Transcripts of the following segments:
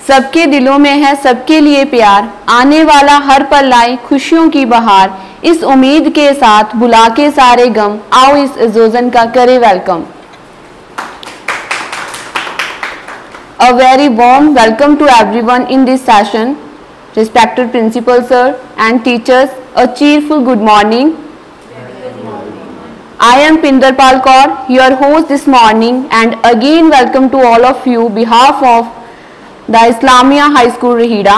सबके दिलों में है सबके लिए प्यार, आने वाला हर पल लाए खुशियों की बहार। इस उम्मीद के साथ बुला के सारे गम, आओ इस इज़ोज़न का करे welcome. A very warm welcome to everyone in this session. Respected principal sir and teachers, a cheerful good morning. I am Pinderpal Kaur, your host this morning, and again welcome to all of you behalf of the Islamia High School Rahira.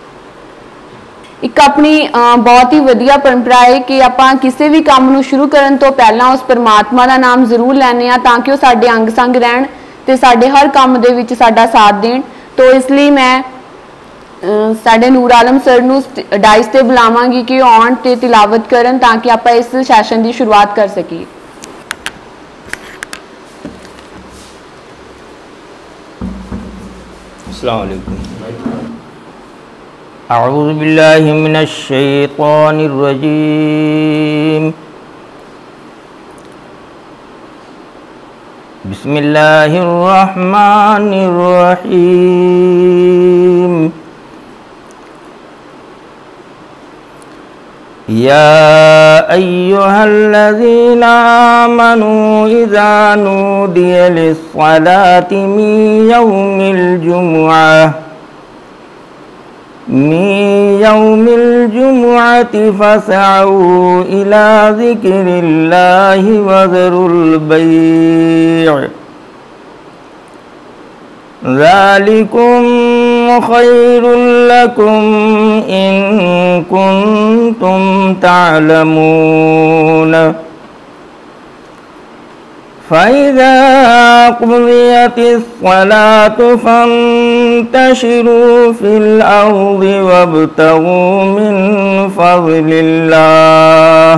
एक अपनी बहुत ही वधिया परंपरा है कि ਆਪਾਂ ਕਿਸੇ ਵੀ ਕੰਮ ਨੂੰ ਸ਼ੁਰੂ ਕਰਨ ਤੋਂ ਪਹਿਲਾਂ ਉਸ ਪਰਮਾਤਮਾ ਦਾ ਨਾਮ ਜ਼ਰੂਰ ਲੈਣੇ ਆ ਤਾਂ ਕਿ ਉਹ ਸਾਡੇ ਅੰਗ ਸੰਗ ਰਹਿਣ ਤੇ ਸਾਡੇ ਹਰ ਕੰਮ ਦੇ ਵਿੱਚ ਸਾਡਾ ਸਾਥ ਦੇਣ। तो इसलिए मैं साडे नूर आलम सर नूं डाइस ते बुलावांगी कि आउण ते तिलावत करन ताकि आपां इस सैशन की शुरुआत कर सकीए। अस्सलाम वालेकुम। अऊज़ु बिल्लाहि मिनश शैतानिर रजीम। बिस्मिल्लाहिर रहमानिर रहीम। या अय्युहल्लज़ीना आमनू इज़ा नूदिया लिस्सलाति मिन यौमिल जुमुअति फसअू इला ज़िक्रिल्लाहि वज़रुल बैअ ज़ालिकुम खैरुल लकुम इन कुंतुम तालमून। फ़इज़ा क़ुज़ियतिस्सलातु फ़ंतशिरू फ़िल अर्ज़ि वब्तग़ू मिन फ़ज़लिल्लाह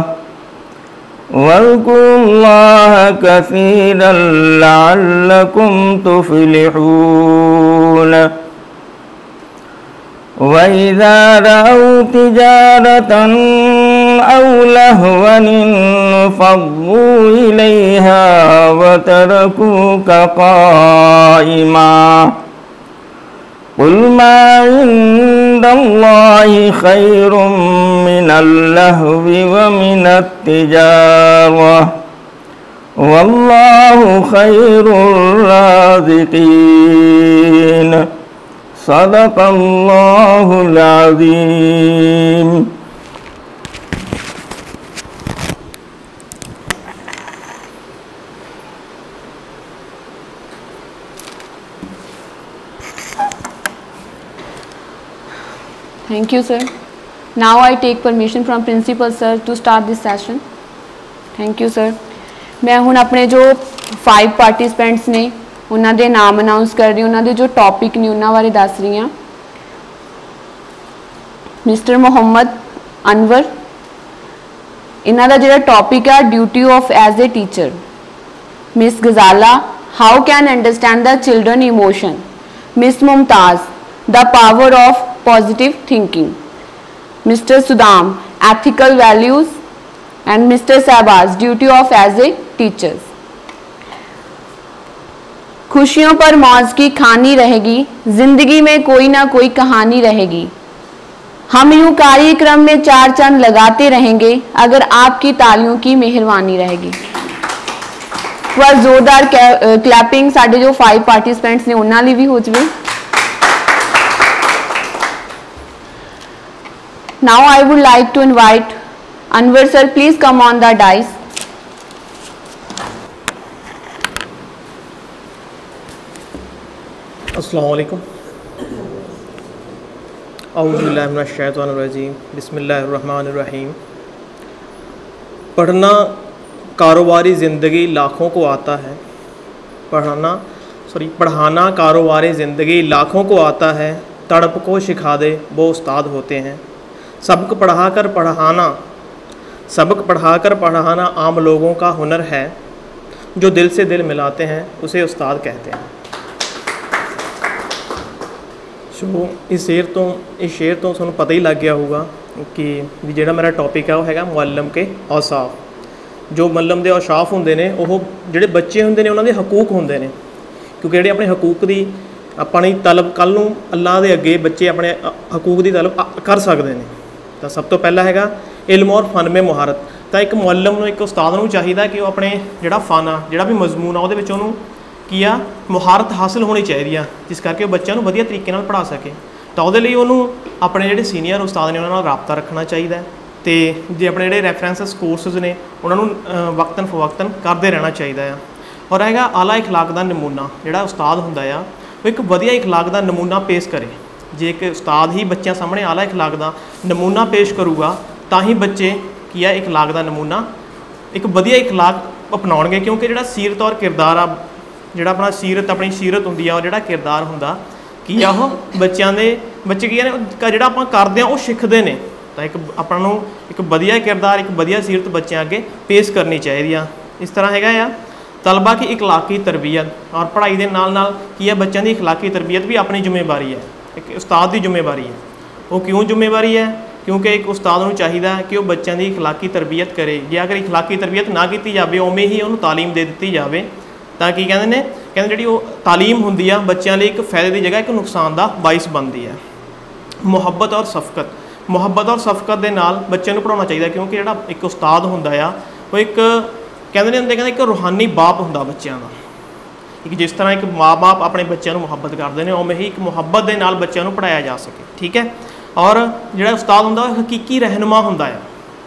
वज़्कुरुल्लाह कसीरन लअल्लकुम तुफ़्लिहून। वइज़ा रअव तिजारतन औ लहवन इंफ़ज़्ज़ू इलैहा वतरकूक क़ाइमा क़ुल मा इंदल्लाहि खैरुम मिनल लहवी व मिनत तिजारह वल्लाहु खैरुर राज़िक़ीन। सदक़ल्लाहुल अज़ीम। Thank you, sir. Now I take permission from principal sir to start this session. Thank you, sir. मैं हुण अपने जो 5 पार्टिसिपेंट्स ने उन्हां दे नाम अनाउंस कर रही हूँ, उन्हां दे जो टॉपिक ने उन्हां बारे दस रही हूँ। मिस्टर मोहम्मद अनवर, इन्हां दा जिहड़ा टॉपिक है duty of as a teacher. Miss Ghazala, how can understand the children emotion. Miss Mumtaz, the power of positive thinking. Mister Sudam, ethical values. And mister Shahbaz, duty of as a teachers. खुशियों पर मौज की खानी रहेगी, जिंदगी में कोई ना कोई कहानी रहेगी। हम यूं कार्यक्रम में 4 चांद लगाते रहेंगे अगर आपकी तालियों की मेहरबानी रहेगी। वह जोरदार क्लैपिंग साडे जो 5 पार्टिसिपेंट्स ने उन्हां लई भी हो जाए। Now I would like to invite Anwar sir, please come on the dais. अस्सलामु अलैकुम। औज़ु बिल्लाहि मिनश शैतानिर रजीम। बिस्मिल्लाहिर रहमानिर रहीम। पढ़ना कारोबारी ज़िंदगी लाखों को आता है। पढ़ाना कारोबारी ज़िंदगी लाखों को आता है। तड़प को सिखा दे वो उस्ताद होते हैं। सबक पढ़ाकर पढ़ाना आम लोगों का हुनर है। जो दिल से दिल मिलाते हैं उसे उस्ताद कहते हैं। इस शेर तो तुहानूं पता ही लग गया होगा कि जिहड़ा मेरा टॉपिक है वो हैगा मुअल्लम के औसाफ। जो मुअल्लम के औसाफ होंदे ने वो जिहड़े बच्चे होंदे ने उन्हां दे हकूक होंदे ने, क्योंकि जिहड़े अपने हकूक की ਆਪਾਂ ਨੇ ਤਲਬ ਕੱਲ੍ਹ ਨੂੰ ਅੱਲਾਹ ਦੇ ਅੱਗੇ ਬੱਚੇ ਆਪਣੇ ਹਕੂਕ ਦੀ ਤਲਬ ਕਰ ਸਕਦੇ ਨੇ। ਤਾਂ ਸਭ ਤੋਂ ਪਹਿਲਾਂ ਹੈਗਾ ਇਲਮ ਔਰ ਫਨ ਮੇ ਮੁਹਾਰਤ। ਤਾਂ ਇੱਕ ਮੁਅੱਲਮ ਨੂੰ, ਇੱਕ ਉਸਤਾਦ ਨੂੰ ਚਾਹੀਦਾ ਕਿ ਉਹ ਆਪਣੇ ਜਿਹੜਾ ਫਨ ਆ, ਜਿਹੜਾ ਵੀ ਮਜ਼ਮੂਨ ਆ, ਉਹਦੇ ਵਿੱਚ ਉਹਨੂੰ ਕੀ ਆ ਮੁਹਾਰਤ ਹਾਸਲ ਹੋਣੀ ਚਾਹੀਦੀ ਆ, ਜਿਸ ਕਰਕੇ ਉਹ ਬੱਚਿਆਂ ਨੂੰ ਵਧੀਆ ਤਰੀਕੇ ਨਾਲ ਪੜ੍ਹਾ ਸਕੇ। ਤਾਂ ਉਹਦੇ ਲਈ ਉਹਨੂੰ ਆਪਣੇ ਜਿਹੜੇ ਸੀਨੀਅਰ ਉਸਤਾਦ ਨੇ ਉਹਨਾਂ ਨਾਲ ਰਾਬਤਾ ਰੱਖਣਾ ਚਾਹੀਦਾ, ਅਤੇ ਜੇ ਆਪਣੇ ਜਿਹੜੇ ਰੈਫਰੈਂਸਸ ਕੋਰਸਿਸ ਨੇ ਉਹਨਾਂ ਨੂੰ ਵਕਤਨ ਫਵਕਤਨ ਕਰਦੇ ਰਹਿਣਾ ਚਾਹੀਦਾ ਆ। ਔਰ ਹੈਗਾ ਆਲਾ ਇਖਲਾਕ ਦਾ ਨਮੂਨਾ। ਜਿਹੜਾ ਉਸਤਾਦ ਹੁੰਦਾ ਆ ਉਹ ਇੱਕ ਵਧੀਆ ਇਖਲਾਕ ਦਾ ਨਮੂਨਾ ਪੇਸ਼ ਕਰੇ। ਜੇ ਇੱਕ ਉਸਤਾਦ ਹੀ ਬੱਚਿਆਂ ਸਾਹਮਣੇ ਆਲਾ ਇਖਲਾਕ ਦਾ ਨਮੂਨਾ ਪੇਸ਼ ਕਰੂਗਾ ਤਾਂ ਹੀ ਬੱਚੇ ਕੀ ਆ ਇਖਲਾਕ ਦਾ ਨਮੂਨਾ, ਇੱਕ ਵਧੀਆ ਇਖਲਾਕ ਅਪਣਾਉਣਗੇ। ਕਿਉਂਕਿ ਜਿਹੜਾ ਸੀਰਤ ਔਰ ਕਿਰਦਾਰ ਆ, ਜਿਹੜਾ ਆਪਣਾ ਸੀਰਤ, ਆਪਣੀ ਸੀਰਤ ਹੁੰਦੀ ਆ, ਉਹ ਜਿਹੜਾ ਕਿਰਦਾਰ ਹੁੰਦਾ ਕੀ ਆ, ਉਹ ਬੱਚੇ ਕੀ ਨੇ ਜਿਹੜਾ ਆਪਾਂ ਕਰਦੇ ਆ ਉਹ ਸਿੱਖਦੇ ਨੇ। ਤਾਂ ਇੱਕ ਆਪਾਂ ਨੂੰ ਇੱਕ ਵਧੀਆ ਕਿਰਦਾਰ, ਇੱਕ ਵਧੀਆ ਸੀਰਤ ਬੱਚਿਆਂ ਅੱਗੇ ਪੇਸ਼ ਕਰਨੀ ਚਾਹੀਦੀ ਆ। ਇਸ ਤਰ੍ਹਾਂ ਹੈਗਾ ਆ ਤਲਬਾ ਕੀ ਇਖਲਾਕੀ ਤਰਬੀਅਤ। ਔਰ ਪੜ੍ਹਾਈ ਦੇ ਨਾਲ ਨਾਲ ਕੀ ਹੈ ਬੱਚਿਆਂ ਦੀ ਇਖਲਾਕੀ ਤਰਬੀਅਤ ਵੀ ਆਪਣੀ ਜ਼ਿੰਮੇਵਾਰੀ ਹੈ, ਇੱਕ ਉਸਤਾਦ ਦੀ ਜ਼ਿੰਮੇਵਾਰੀ ਹੈ। ਉਹ ਕਿਉਂ ਜ਼ਿੰਮੇਵਾਰੀ ਹੈ? ਕਿਉਂਕਿ ਇੱਕ ਉਸਤਾਦ ਨੂੰ ਚਾਹੀਦਾ ਕਿ ਉਹ ਬੱਚਿਆਂ ਦੀ ਇਖਲਾਕੀ ਤਰਬੀਅਤ ਕਰੇ। ਜੇ ਅਗਰ ਇਖਲਾਕੀ ਤਰਬੀਅਤ ਨਾ ਕੀਤੀ ਜਾਵੇ, ਉਵੇਂ ਹੀ ਉਹਨੂੰ ਤਾਲੀਮ ਦੇ ਦਿੱਤੀ ਜਾਵੇ, ਤਾਂ ਕੀ ਕਹਿੰਦੇ ਨੇ, ਕਹਿੰਦੇ ਜਿਹੜੀ ਉਹ ਤਾਲੀਮ ਹੁੰਦੀ ਆ ਬੱਚਿਆਂ ਲਈ ਇੱਕ ਫਾਇਦੇ ਦੀ ਜਗ੍ਹਾ ਇੱਕ ਨੁਕਸਾਨ ਦਾ ਬਾਇਸ ਬਣਦੀ ਹੈ। ਮੁਹੱਬਤ ਔਰ ਸ਼ਫਕਤ। ਮੁਹੱਬਤ ਔਰ ਸ਼ਫਕਤ ਦੇ ਨਾਲ ਬੱਚਿਆਂ ਨੂੰ ਪੜ੍ਹਾਉਣਾ ਚਾਹੀਦਾ, ਕਿਉਂਕਿ ਜਿਹੜਾ ਇੱਕ ਉਸਤਾਦ ਹੁੰਦਾ ਆ ਉਹ ਇੱਕ ਕਹਿੰਦੇ ਨੇ ਹੁੰਦੇ, ਕਹਿੰਦੇ ਇੱਕ ਰੂਹਾਨੀ ਬਾਪ ਹੁੰਦਾ ਬੱਚਿਆਂ ਦਾ। ਇੱਕ ਜਿਸ ਤਰ੍ਹਾਂ ਇੱਕ ਮਾਂ-ਬਾਪ ਆਪਣੇ ਬੱਚਿਆਂ ਨੂੰ ਮੁਹੱਬਤ ਕਰਦੇ ਨੇ, ਉਵੇਂ ਹੀ ਇੱਕ ਮੁਹੱਬਤ ਦੇ ਨਾਲ ਬੱਚਿਆਂ ਨੂੰ ਪੜ੍ਹਾਇਆ ਜਾ ਸਕੇ। ਠੀਕ ਹੈ। ਔਰ ਜਿਹੜਾ ਉਸਤਾਦ ਹੁੰਦਾ ਉਹ ਹਕੀਕੀ ਰਹਿਨੁਮਾ ਹੁੰਦਾ ਆ।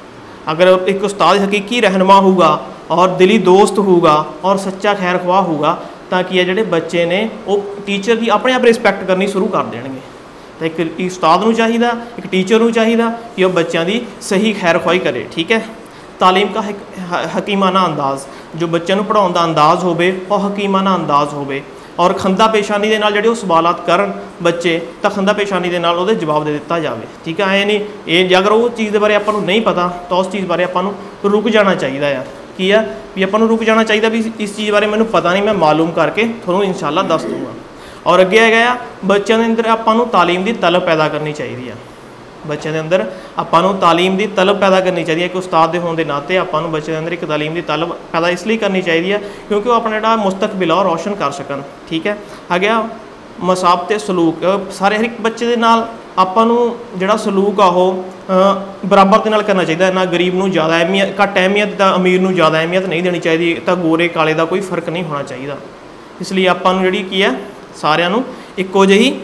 ਅਗਰ ਇੱਕ ਉਸਤਾਦ ਹਕੀਕੀ ਰਹਿਨੁਮਾ ਹੋਊਗਾ ਔਰ ਦਿਲੀ ਦੋਸਤ ਹੋਊਗਾ ਔਰ ਸੱਚਾ ਖੈਰ ਖਵਾਹ ਹੋਊਗਾ, ਤਾਂ ਕੀ ਹੈ ਜਿਹੜੇ ਬੱਚੇ ਨੇ ਉਹ ਟੀਚਰ ਦੀ ਆਪਣੇ ਆਪ ਰਿਸਪੈਕਟ ਕਰਨੀ ਸ਼ੁਰੂ ਕਰ ਦੇਣਗੇ। ਤਾਂ ਇੱਕ ਉਸਤਾਦ ਨੂੰ ਚਾਹੀਦਾ, ਇੱਕ ਟੀਚਰ ਨੂੰ ਚਾਹੀਦਾ ਕਿ ਉਹ ਬੱਚਿਆਂ ਦੀ ਸਹੀ ਖੈਰ ਖਵਾਹੀ ਕਰੇ। ਠੀਕ ਹੈ। ਤਾਲੀਮ ਕਾ ਹਕੀਮਾਨਾ ਅੰਦਾਜ਼। ਜੋ ਬੱਚਿਆਂ ਨੂੰ ਪੜ੍ਹਾਉਣ ਦਾ ਅੰਦਾਜ਼ ਹੋਵੇ ਉਹ ਹਕੀਮਾਨਾ ਅੰਦਾਜ਼ ਹੋਵੇ। ਔਰ ਖੰਦਾ ਪੇਸ਼ਾਨੀ ਦੇ ਨਾਲ ਜਿਹੜੇ ਉਹ ਸਵਾਲਾਤ ਕਰਨ ਬੱਚੇ, ਤਾਂ ਖੰਦਾ ਪੇਸ਼ਾਨੀ ਦੇ ਨਾਲ ਉਹਦੇ ਜਵਾਬ ਦੇ ਦਿੱਤਾ ਜਾਵੇ। ਠੀਕ ਹੈ। ਐਂ ਨਹੀਂ ਇਹ ਜੇ ਅਗਰ ਉਹ ਚੀਜ਼ ਦੇ ਬਾਰੇ ਆਪਾਂ ਨੂੰ ਨਹੀਂ ਪਤਾ ਤਾਂ ਉਸ ਚੀਜ਼ ਬਾਰੇ ਆਪਾਂ ਨੂੰ ਰੁਕ ਜਾਣਾ ਚਾਹੀਦਾ ਆ। ਕੀ ਆ ਵੀ ਆਪਾਂ ਨੂੰ ਰੁਕ ਜਾਣਾ ਚਾਹੀਦਾ ਵੀ ਇਸ ਚੀਜ਼ ਬਾਰੇ ਮੈਨੂੰ ਪਤਾ ਨਹੀਂ, ਮੈਂ ਮਾਲੂਮ ਕਰਕੇ ਤੁਹਾਨੂੰ ਇਨਸ਼ਾਅੱਲਾ ਦੱਸ ਦੂੰਗਾ। ਔਰ ਅੱਗੇ ਹੈਗਾ ਆ ਬੱਚਿਆਂ ਦੇ ਅੰਦਰ ਆਪਾਂ ਨੂੰ ਤਾਲੀਮ ਦੀ ਤਲਬ ਪੈਦਾ ਕਰਨੀ ਚਾਹੀਦੀ ਆ। ਬੱਚਿਆਂ ਦੇ ਅੰਦਰ ਆਪਾਂ ਨੂੰ ਤਾਲੀਮ ਦੀ ਤਲਬ ਪੈਦਾ ਕਰਨੀ ਚਾਹੀਦੀ ਹੈ। ਇੱਕ ਉਸਤਾਦ ਦੇ ਹੋਣ ਦੇ ਨਾਤੇ ਆਪਾਂ ਨੂੰ ਬੱਚਿਆਂ ਦੇ ਅੰਦਰ ਇੱਕ ਤਾਲੀਮ ਦੀ ਤਲਬ ਪੈਦਾ ਇਸ ਲਈ ਕਰਨੀ ਚਾਹੀਦੀ ਹੈ ਕਿਉਂਕਿ ਉਹ ਆਪਣਾ ਜਿਹੜਾ ਮੁਸਤਕਬਿਲ ਉਹ ਰੌਸ਼ਨ ਕਰ ਸਕਣ। ਠੀਕ ਹੈ। ਆ ਗਿਆ ਮਸਾਬ ਤੇ ਸਲੂਕ। ਸਾਰੇ ਹਰ ਇੱਕ ਬੱਚੇ ਦੇ ਨਾਲ ਆਪਾਂ ਨੂੰ ਜਿਹੜਾ ਸਲੂਕ ਆ ਉਹ ਬਰਾਬਰ ਦੇ ਨਾਲ ਕਰਨਾ ਚਾਹੀਦਾ। ਨਾ ਗਰੀਬ ਨੂੰ ਜ਼ਿਆਦਾ ਅਹਿਮੀਅਤ, ਘੱਟ ਅਹਿਮੀਅਤ, ਤਾਂ ਅਮੀਰ ਨੂੰ ਜ਼ਿਆਦਾ ਅਹਿਮੀਅਤ ਨਹੀਂ ਦੇਣੀ ਚਾਹੀਦੀ। ਤਾਂ ਗੋਰੇ ਕਾਲੇ ਦਾ ਕੋਈ ਫਰਕ ਨਹੀਂ ਹੋਣਾ ਚਾਹੀਦਾ। ਇਸ ਲਈ ਆਪਾਂ ਨੂੰ ਜਿਹੜੀ ਕੀ ਹੈ ਸਾਰਿਆਂ ਨੂੰ ਇੱਕੋ ਜਿਹੀ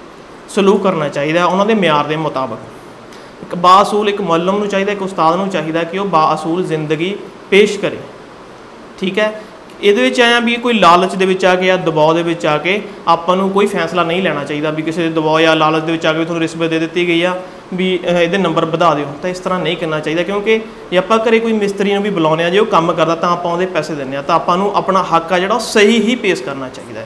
ਸਲੂਕ ਕਰਨਾ ਚਾਹੀਦਾ ਉਹਨਾਂ ਦੇ ਮਿਆਰ ਦੇ ਮੁਤਾਬਕ। ਇੱਕ ਬਾਅਸੂਲ ਇੱਕ ਮੁਅੱਲਮ ਨੂੰ ਚਾਹੀਦਾ, ਇੱਕ ਉਸਤਾਦ ਨੂੰ ਚਾਹੀਦਾ ਕਿ ਉਹ ਬਾਅਸੂਲ ਜ਼ਿੰਦਗੀ ਪੇਸ਼ ਕਰੇ। ਠੀਕ ਹੈ। ਇਹਦੇ ਵਿੱਚ ਆਇਆ ਵੀ ਕੋਈ ਲਾਲਚ ਦੇ ਵਿੱਚ ਆ ਕੇ ਜਾਂ ਦਬਾਅ ਦੇ ਵਿੱਚ ਆ ਕੇ ਆਪਾਂ ਨੂੰ ਕੋਈ ਫੈਸਲਾ ਨਹੀਂ ਲੈਣਾ ਚਾਹੀਦਾ ਵੀ ਕਿਸੇ ਦੇ ਦਬਾਅ ਜਾਂ ਲਾਲਚ ਦੇ ਵਿੱਚ ਆ ਕੇ ਤੁਹਾਨੂੰ ਰਿਸ਼ਵਤ ਦੇ ਦਿੱਤੀ ਗਈ ਆ ਵੀ ਇਹਦੇ ਨੰਬਰ ਵਧਾ ਦਿਓ, ਤਾਂ ਇਸ ਤਰ੍ਹਾਂ ਨਹੀਂ ਕਰਨਾ ਚਾਹੀਦਾ। ਕਿਉਂਕਿ ਜੇ ਆਪਾਂ ਘਰੇ ਕੋਈ ਮਿਸਤਰੀ ਨੂੰ ਵੀ ਬੁਲਾਉਂਦੇ ਹਾਂ, ਜੇ ਉਹ ਕੰਮ ਕਰਦਾ ਤਾਂ ਆਪਾਂ ਉਹਦੇ ਪੈਸੇ ਦਿੰਦੇ ਹਾਂ, ਤਾਂ ਆਪਾਂ ਨੂੰ ਆਪਣਾ ਹੱਕ ਆ ਜਿਹੜਾ ਉਹ ਸਹੀ ਹੀ ਪੇਸ਼ ਕਰਨਾ ਚਾਹੀਦਾ ਹੈ।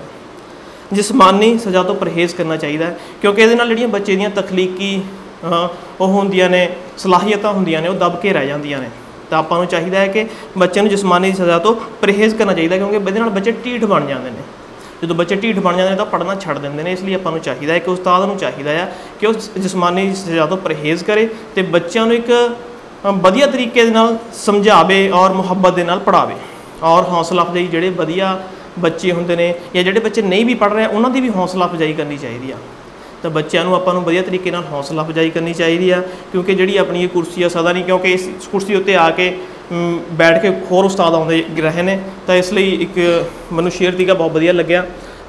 ਜਿਸਮਾਨੀ ਸਜ਼ਾ ਤੋਂ ਪਰਹੇਜ਼ ਕਰਨਾ ਚਾਹੀਦਾ ਹੈ ਕਿਉਂਕਿ ਇਹਦੇ ਨਾਲ ਜਿਹੜੀਆਂ ਬੱਚੇ ਦੀਆਂ ਤਖਲੀਕੀ ਉਹ ਹੁੰਦੀਆਂ ਨੇ, ਸਲਾਹੀਅਤਾਂ ਹੁੰਦੀਆਂ ਨੇ, ਉਹ ਦਬ ਕੇ ਰਹਿ ਜਾਂਦੀਆਂ ਨੇ। ਤਾਂ ਆਪਾਂ ਨੂੰ ਚਾਹੀਦਾ ਹੈ ਕਿ ਬੱਚਿਆਂ ਨੂੰ ਜਿਸਮਾਨੀ ਸਜ਼ਾ ਤੋਂ ਪਰਹੇਜ਼ ਕਰਨਾ ਚਾਹੀਦਾ ਕਿਉਂਕਿ ਇਹਦੇ ਨਾਲ ਬੱਚੇ ਢੀਠ ਬਣ ਜਾਂਦੇ ਨੇ। ਜਦੋਂ ਬੱਚੇ ਢੀਠ ਬਣ ਜਾਂਦੇ ਨੇ ਤਾਂ ਪੜ੍ਹਨਾ ਛੱਡ ਦਿੰਦੇ ਨੇ। ਇਸ ਲਈ ਆਪਾਂ ਨੂੰ ਚਾਹੀਦਾ ਹੈ ਕਿ ਉਸਤਾਦ ਨੂੰ ਚਾਹੀਦਾ ਆ ਕਿ ਉਹ ਜਿਸਮਾਨੀ ਸਜ਼ਾ ਤੋਂ ਪਰਹੇਜ਼ ਕਰੇ ਅਤੇ ਬੱਚਿਆਂ ਨੂੰ ਇੱਕ ਵਧੀਆ ਤਰੀਕੇ ਦੇ ਨਾਲ ਸਮਝਾਵੇ ਔਰ ਮੁਹੱਬਤ ਦੇ ਨਾਲ ਪੜ੍ਹਾਵੇ। ਔਰ ਹੌਸਲਾ ਅਫਜ਼ਾਈ ਜਿਹੜੇ ਵਧੀਆ ਬੱਚੇ ਹੁੰਦੇ ਨੇ ਜਾਂ ਜਿਹੜੇ ਬੱਚੇ ਨਹੀਂ ਵੀ ਪੜ੍ਹ ਰਹੇ ਉਹਨਾਂ ਦੀ ਵੀ ਹੌਸਲਾ ਅਫਜ਼ਾਈ ਕਰਨੀ ਚਾਹੀਦੀ ਆ। ਤਾਂ ਬੱਚਿਆਂ ਨੂੰ ਆਪਾਂ ਨੂੰ ਵਧੀਆ ਤਰੀਕੇ ਨਾਲ ਹੌਸਲਾ ਅਫਜ਼ਾਈ ਕਰਨੀ ਚਾਹੀਦੀ ਆ ਕਿਉਂਕਿ ਜਿਹੜੀ ਆਪਣੀ ਇਹ ਕੁਰਸੀ ਆ ਸਦਾ ਨਹੀਂ, ਕਿਉਂਕਿ ਇਸ ਕੁਰਸੀ ਉੱਤੇ ਆ ਕੇ ਬੈਠ ਕੇ ਹੋਰ ਉਸਤਾਦ ਆਉਂਦੇ ਰਹੇ ਨੇ। ਤਾਂ ਇਸ ਲਈ ਇੱਕ ਮੈਨੂੰ ਸ਼ੇਰ ਤੀਗਾ ਬਹੁਤ ਵਧੀਆ ਲੱਗਿਆ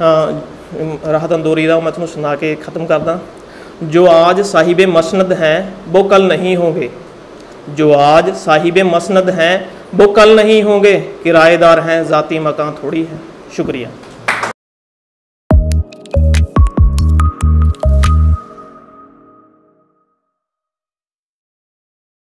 ਰਾਹਤ ਅੰਦੋਰੀ ਦਾ, ਉਹ ਮੈਂ ਤੁਹਾਨੂੰ ਸੁਣਾ ਕੇ ख़त्म ਕਰਦਾ। ਜੋ ਆਜ ਸਾਹਿਬ ਮਸਨਦ ਹੈ वो कल नहीं होंगे, जो आज साहिब मसनद हैं वो कल नहीं होंगे, किराएदार हैं ज़ाती मकान थोड़ी है। शुक्रिया।